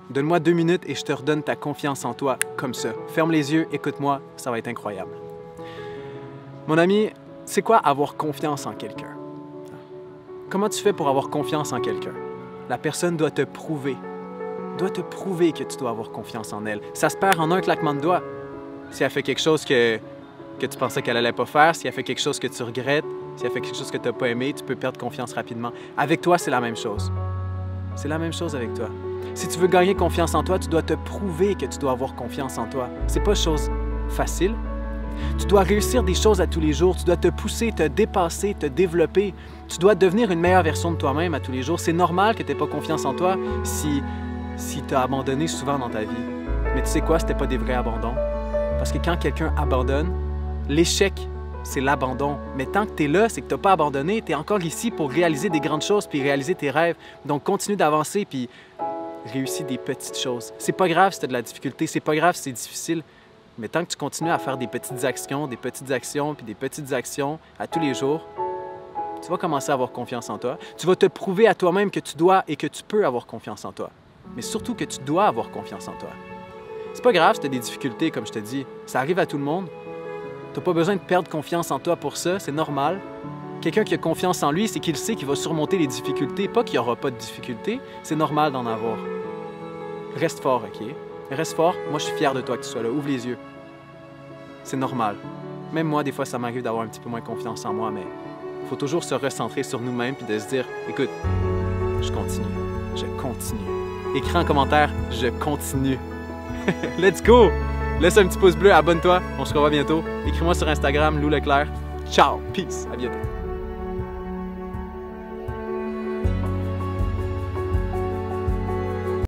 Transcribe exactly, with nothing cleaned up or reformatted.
Donne-moi deux minutes et je te redonne ta confiance en toi comme ça. Ferme les yeux, écoute-moi, ça va être incroyable. Mon ami, c'est quoi avoir confiance en quelqu'un? Comment tu fais pour avoir confiance en quelqu'un? La personne doit te prouver, doit te prouver que tu dois avoir confiance en elle. Ça se perd en un claquement de doigts. Si elle fait quelque chose que, que tu pensais qu'elle allait pas faire, si elle fait quelque chose que tu regrettes, si elle fait quelque chose que tu n'as pas aimé, tu peux perdre confiance rapidement. Avec toi, c'est la même chose. C'est la même chose avec toi. Si tu veux gagner confiance en toi, tu dois te prouver que tu dois avoir confiance en toi. C'est pas chose facile. Tu dois réussir des choses à tous les jours. Tu dois te pousser, te dépasser, te développer. Tu dois devenir une meilleure version de toi-même à tous les jours. C'est normal que tu n'aies pas confiance en toi si, si tu as abandonné souvent dans ta vie. Mais tu sais quoi? Ce n'était pas des vrais abandons. Parce que quand quelqu'un abandonne, l'échec, c'est l'abandon. Mais tant que tu es là, c'est que tu n'as pas abandonné. Tu es encore ici pour réaliser des grandes choses puis réaliser tes rêves. Donc, continue d'avancer puis réussis des petites choses. C'est pas grave si tu as de la difficulté. C'est pas grave si c'est difficile. Mais tant que tu continues à faire des petites actions, des petites actions puis des petites actions à tous les jours, tu vas commencer à avoir confiance en toi. Tu vas te prouver à toi-même que tu dois et que tu peux avoir confiance en toi. Mais surtout que tu dois avoir confiance en toi. C'est pas grave si tu as des difficultés, comme je te dis. Ça arrive à tout le monde. Tu n'as pas besoin de perdre confiance en toi pour ça, c'est normal. Quelqu'un qui a confiance en lui, c'est qu'il sait qu'il va surmonter les difficultés, pas qu'il n'y aura pas de difficultés. C'est normal d'en avoir. Reste fort, OK? Reste fort. Moi, je suis fier de toi que tu sois là. Ouvre les yeux. C'est normal. Même moi, des fois, ça m'arrive d'avoir un petit peu moins confiance en moi, mais il faut toujours se recentrer sur nous-mêmes puis de se dire, écoute, je continue, je continue. Écris en commentaire, je continue. Let's go! Laisse un petit pouce bleu, abonne-toi, on se revoit bientôt. Écris-moi sur Instagram, Lou Leclerc. Ciao, peace, à bientôt.